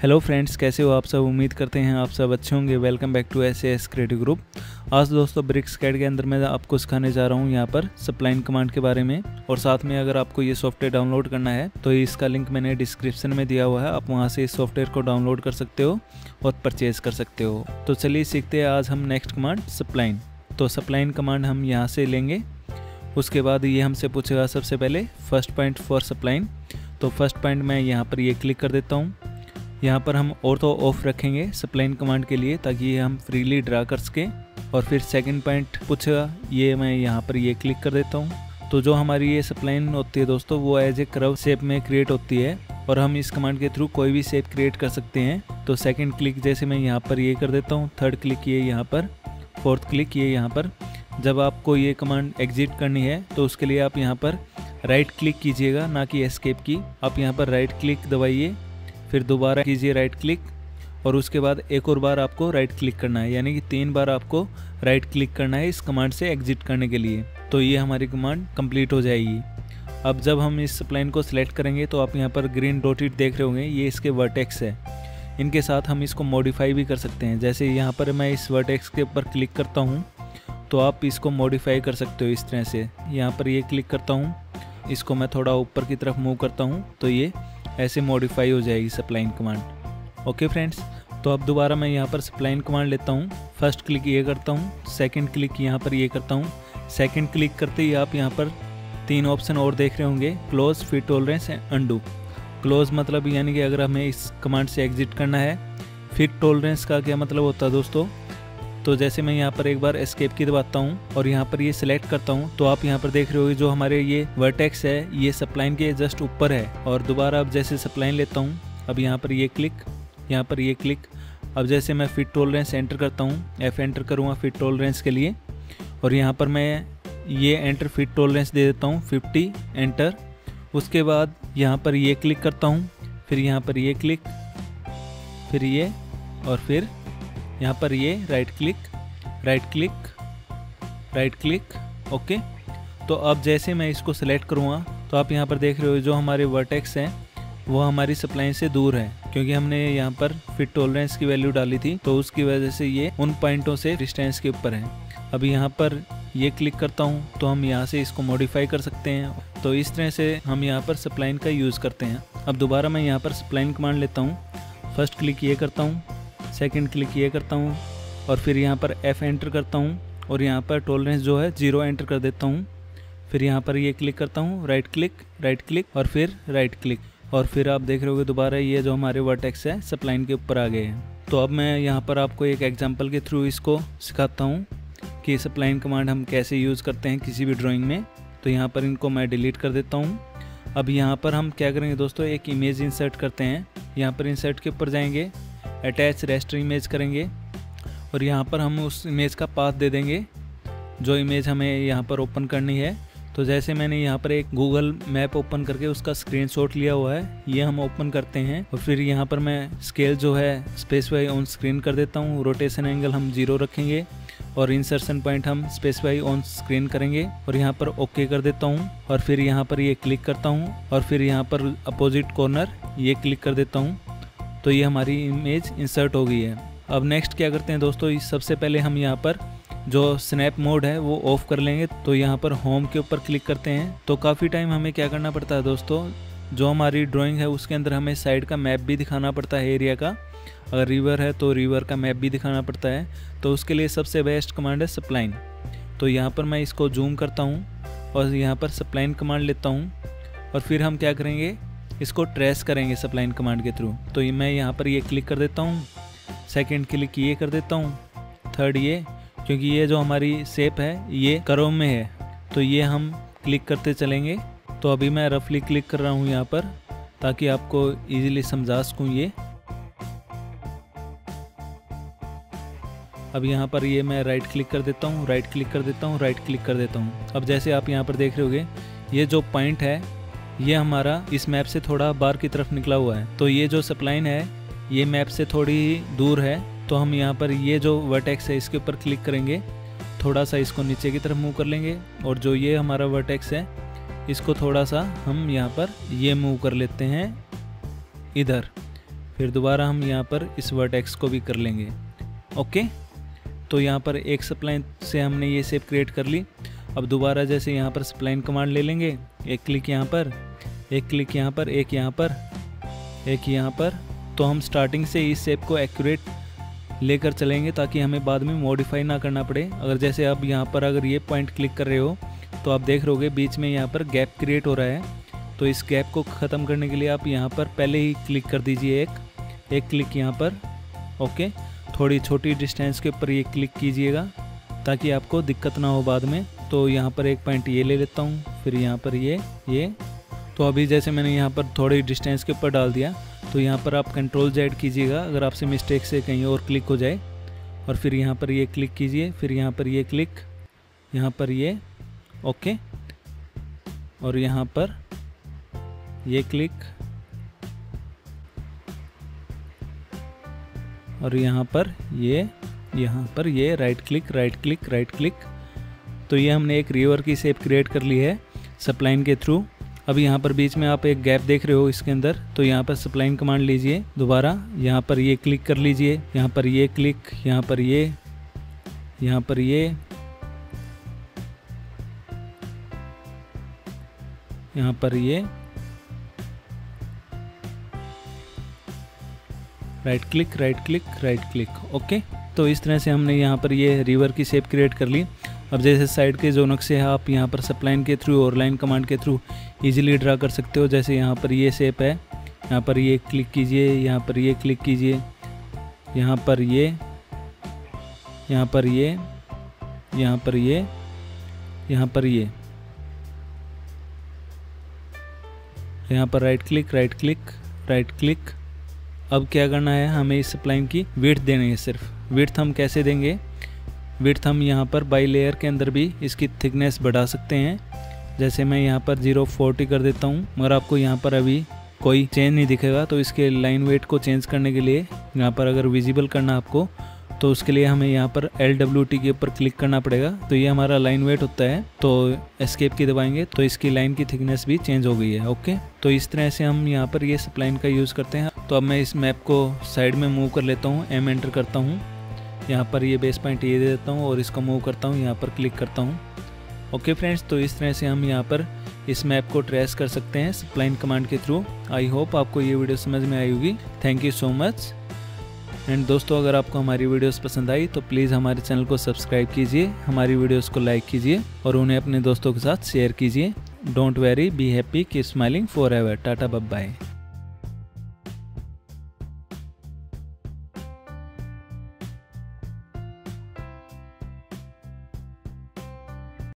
Hello friends, कैसे हो आप सब। उम्मीद करते हैं आप सब अच्छे होंगे। Welcome back to SAS creative group. आज दोस्तों ब्रिक्सकैड के अंदर मैं आपको सिखाने जा रहा हूं यहाँ पर सप्लाइन कमांड के बारे में, और साथ में अगर आपको ये सॉफ्टवेयर डाउनलोड करना है तो इसका लिंक मैंने डिस्क्रिप्शन में दिया हुआ है। आप वहाँ से इस सॉफ्टवेयर को डाउनलोड कर सकते हो और परचेज कर सकते हो। तो चलिए सीखते हैं आज हम नेक्स्ट कमांड सप्लाइन। तो सप्लाइन कमांड हम यहाँ से लेंगे। उसके बाद ये हमसे पूछेगा सबसे पहले फर्स्ट पॉइंट फॉर सप्लाइन। तो फर्स्ट पॉइंट मैं यहाँ पर ये क्लिक कर देता हूँ। यहाँ पर हम ऑटो ऑफ रखेंगे सप्लाइन कमांड के लिए, ताकि ये हम फ्रीली ड्रा कर सकें। और फिर सेकंड पॉइंट पूछेगा, ये मैं यहाँ पर ये क्लिक कर देता हूँ। तो जो हमारी ये सप्लाइन होती है दोस्तों, वो एज ए कर्व शेप में क्रिएट होती है, और हम इस कमांड के थ्रू कोई भी शेप क्रिएट कर सकते हैं। तो सेकंड क्लिक जैसे मैं यहाँ पर ये कर देता हूँ, थर्ड क्लिक ये यहाँ पर, फोर्थ क्लिक ये यहाँ पर। जब आपको ये कमांड एग्जिट करनी है तो उसके लिए आप यहाँ पर राइट क्लिक कीजिएगा, ना कि एस्केप की। आप यहाँ पर राइट क्लिक दबाइए, फिर दोबारा कीजिए राइट क्लिक, और उसके बाद एक और बार आपको राइट क्लिक करना है, यानी कि 3 बार आपको राइट क्लिक करना है इस कमांड से एग्जिट करने के लिए। तो ये हमारी कमांड कंप्लीट हो जाएगी। अब जब हम इस सप्लाइन को सिलेक्ट करेंगे तो आप यहाँ पर ग्रीन डॉटेड देख रहे होंगे, ये इसके वर्टेक्स है। इनके साथ हम इसको मॉडिफाई भी कर सकते हैं। जैसे यहाँ पर मैं इस वर्टेक्स के ऊपर क्लिक करता हूँ तो आप इसको मॉडिफाई कर सकते हो इस तरह से। यहाँ पर ये क्लिक करता हूँ, इसको मैं थोड़ा ऊपर की तरफ मूव करता हूँ, तो ये ऐसे मॉडिफाई हो जाएगी सप्लाइन कमांड। ओके फ्रेंड्स, तो अब दोबारा मैं यहाँ पर सप्लाइन कमांड लेता हूँ। फर्स्ट क्लिक ये करता हूँ, सेकंड क्लिक यहाँ पर ये करता हूँ। सेकंड क्लिक करते ही आप यहाँ पर 3 ऑप्शन और देख रहे होंगे, close, fit tolerance and undo. Close मतलब यानी कि अगर हमें इस कमांड से एग्जिट करना है। फिट टॉलरेंस का क्या मतलब होता है दोस्तों, तो जैसे मैं यहाँ पर एक बार एस्केप की दबाता हूँ और यहाँ पर ये सिलेक्ट करता हूँ, तो आप यहाँ पर देख रहे होगे जो हमारे ये वर्टेक्स है ये सप्लाइन के जस्ट ऊपर है। और दोबारा अब जैसे सप्लाइन लेता हूँ, अब यहाँ पर ये क्लिक, यहाँ पर ये क्लिक। अब जैसे मैं फिट टॉलरेंस एंटर करता हूँ, F एंटर करूँगा फिट टॉलरेंस के लिए, और यहाँ पर मैं ये एंटर फिट टॉलरेंस दे देता हूँ 50, एंटर। उसके बाद यहाँ पर ये क्लिक करता हूँ, फिर यहाँ पर ये क्लिक, फिर ये, और फिर यहाँ पर ये right click, right click, right click. Okay, तो अब जैसे मैं इसको सेलेक्ट करूँगा तो आप यहाँ पर देख रहे हो जो हमारे वर्टेक्स हैं वो हमारी सप्लाइन से दूर है, क्योंकि हमने यहाँ पर फिट टॉलरेंस की वैल्यू डाली थी, तो उसकी वजह से ये उन पॉइंटों से डिस्टेंस के ऊपर है। अब यहाँ पर ये क्लिक करता हूँ तो हम यहाँ से इसको मॉडिफाई कर सकते हैं। तो इस तरह से हम यहाँ पर सप्लाइन का यूज़ करते हैं। अब दोबारा मैं यहाँ पर सप्लाइन कमांड लेता हूँ। फर्स्ट क्लिक ये करता हूँ, सेकंड क्लिक ये करता हूँ, और फिर यहाँ पर F एंटर करता हूँ, और यहाँ पर टॉलरेंस जो है 0 एंटर कर देता हूँ। फिर यहाँ पर ये क्लिक करता हूँ, राइट क्लिक, और फिर राइट क्लिक, और फिर आप देख रहे होगे दोबारा ये जो हमारे वर्टेक्स है सप्लाइन के ऊपर आ गए हैं। तो अब मैं यहाँ पर आपको एक एग्जाम्पल के थ्रू इसको सिखाता हूँ कि सप्लाइन कमांड हम कैसे यूज़ करते हैं किसी भी ड्राइंग में। तो यहाँ पर इनको मैं डिलीट कर देता हूँ। अब यहाँ पर हम क्या करेंगे दोस्तों, एक इमेज इंसर्ट करते हैं। यहाँ पर इंसर्ट के ऊपर जाएंगे, अटैच रेस्टर इमेज करेंगे, और यहाँ पर हम उस इमेज का पाथ दे देंगे जो इमेज हमें यहाँ पर ओपन करनी है। तो जैसे मैंने यहाँ पर एक गूगल मैप ओपन करके उसका स्क्रीनशॉट लिया हुआ है, ये हम ओपन करते हैं। और फिर यहाँ पर मैं स्केल जो है स्पेसिफाई ऑन स्क्रीन कर देता हूँ। रोटेशन एंगल हम 0 रखेंगे, और इंसर्शन पॉइंट हम स्पेसिफाई ऑन स्क्रीन करेंगे, और यहाँ पर ओके कर देता हूँ। और फिर यहाँ पर ये क्लिक करता हूँ, और फिर यहाँ पर अपोजिट कॉर्नर ये क्लिक कर देता हूँ। तो ये हमारी इमेज इंसर्ट हो गई है। अब नेक्स्ट क्या करते हैं दोस्तों, सबसे पहले हम यहाँ पर जो स्नैप मोड है वो ऑफ कर लेंगे। तो यहाँ पर होम के ऊपर क्लिक करते हैं। तो काफ़ी टाइम हमें क्या करना पड़ता है दोस्तों, जो हमारी ड्राइंग है उसके अंदर हमें साइड का मैप भी दिखाना पड़ता है, एरिया का। अगर रिवर है तो रिवर का मैप भी दिखाना पड़ता है। तो उसके लिए सबसे बेस्ट कमांड है सप्लाइन। तो यहाँ पर मैं इसको जूम करता हूँ और यहाँ पर सप्लाइन कमांड लेता हूँ, और फिर हम क्या करेंगे, इसको ट्रेस करेंगे सप्लाइन कमांड के थ्रू। तो ये मैं यहाँ पर ये क्लिक कर देता हूँ, सेकंड क्लिक ये कर देता हूँ, थर्ड ये, क्योंकि ये जो हमारी शेप है ये कर्व में है, तो ये हम क्लिक करते चलेंगे। तो अभी मैं रफली क्लिक कर रहा हूँ यहाँ पर, ताकि आपको इजीली समझा सकूँ ये। अब यहाँ पर ये मैं राइट क्लिक कर देता हूँ, राइट क्लिक कर देता हूँ, राइट क्लिक कर देता हूँ। अब जैसे आप यहाँ पर देख रहे होगे ये जो पॉइंट है ये हमारा इस मैप से थोड़ा बाहर की तरफ निकला हुआ है। तो ये जो सप्लाइन है ये मैप से थोड़ी दूर है। तो हम यहाँ पर ये जो वर्टेक्स है इसके ऊपर क्लिक करेंगे, थोड़ा सा इसको नीचे की तरफ मूव कर लेंगे, और जो ये हमारा वर्टेक्स है इसको थोड़ा सा हम यहाँ पर ये मूव कर लेते हैं इधर। फिर दोबारा हम यहाँ पर इस वर्टेक्स को भी कर लेंगे। ओके, तो यहाँ पर एक स्प्लाइन से हमने ये शेप क्रिएट कर ली। अब दोबारा जैसे यहाँ पर स्प्लाइन कमांड ले लेंगे, एक क्लिक यहाँ पर, एक क्लिक यहाँ पर, एक यहाँ पर, एक यहाँ पर। तो हम स्टार्टिंग से इस शेप को एक्यूरेट लेकर चलेंगे ताकि हमें बाद में मॉडिफाई ना करना पड़े। अगर जैसे आप यहाँ पर अगर ये पॉइंट क्लिक कर रहे हो तो आप देख रहोगे बीच में यहाँ पर गैप क्रिएट हो रहा है। तो इस गैप को ख़त्म करने के लिए आप यहाँ पर पहले ही क्लिक कर दीजिए, एक क्लिक यहाँ पर। ओके, थोड़ी छोटी डिस्टेंस के ऊपर ये क्लिक कीजिएगा ताकि आपको दिक्कत ना हो बाद में। तो यहाँ पर एक पॉइंट ये ले लेता हूँ, फिर यहाँ पर ये। तो अभी जैसे मैंने यहाँ पर थोड़ी डिस्टेंस के ऊपर डाल दिया, तो यहाँ पर आप कंट्रोल Z कीजिएगा अगर आपसे मिस्टेक से कहीं और क्लिक हो जाए। और फिर यहाँ पर ये क्लिक कीजिए, फिर यहाँ पर ये क्लिक, यहाँ पर ये। ओके, और यहाँ पर ये क्लिक, और यहाँ पर ये right click, right click, right click. तो ये हमने एक रिवर की शेप क्रिएट कर ली है स्प्लाइन के थ्रू। अब यहाँ पर बीच में आप एक गैप देख रहे हो इसके अंदर, तो यहाँ पर स्प्लाइन कमांड लीजिए दोबारा, यहाँ पर ये क्लिक कर लीजिए, यहाँ पर ये क्लिक, यहाँ पर ये, यहाँ पर ये, यहाँ पर ये, right click, right click, right click. Okay, तो इस तरह से हमने यहाँ पर ये रिवर की शेप क्रिएट कर ली। अब जैसे साइड के जो नक्शे हैं आप यहाँ पर स्प्लाइन के थ्रू और लाइन कमांड के थ्रू इजीली ड्रा कर सकते हो। जैसे यहाँ पर ये शेप है, यहाँ पर ये क्लिक कीजिए, यहाँ पर ये क्लिक कीजिए, यहाँ पर ये, यहाँ पर ये, यहाँ पर ये, यहाँ पर ये, यहाँ पर right click, right click, right click. अब क्या करना है, हमें इस स्प्लाइन की विड्थ देनी है। सिर्फ विड्थ हम कैसे देंगे, विड्थ हम यहाँ पर बाई लेयर के अंदर भी इसकी थिकनेस बढ़ा सकते हैं। जैसे मैं यहाँ पर 0.40 कर देता हूँ, मगर आपको यहाँ पर अभी कोई चेंज नहीं दिखेगा। तो इसके लाइन वेट को चेंज करने के लिए यहाँ पर अगर विजिबल करना आपको, तो उसके लिए हमें यहाँ पर LWT के ऊपर क्लिक करना पड़ेगा। तो ये हमारा लाइन वेट होता है। तो एस्केप की दबाएंगे तो इसकी लाइन की थिकनेस भी चेंज हो गई है। ओके, तो इस तरह से हम यहाँ पर ये स्प्लाइन का यूज़ करते हैं। तो अब मैं इस मैप को साइड में मूव कर लेता हूँ, M एंटर करता हूँ, यहाँ पर ये बेस पॉइंट ये दे देता हूँ और इसको मूव करता हूँ, यहाँ पर क्लिक करता हूँ। ओके फ्रेंड्स, तो इस तरह से हम यहाँ पर इस मैप को ट्रेस कर सकते हैं स्प्लाइन कमांड के थ्रू। आई होप आपको ये वीडियो समझ में आई होगी। Thank you so much. And दोस्तों, अगर आपको हमारी वीडियोस पसंद आई तो प्लीज़ हमारे चैनल को सब्सक्राइब कीजिए, हमारी वीडियोस को लाइक कीजिए और उन्हें अपने दोस्तों के साथ शेयर कीजिए। Don't worry, be happy, keep smiling forever. Tata, bye bye.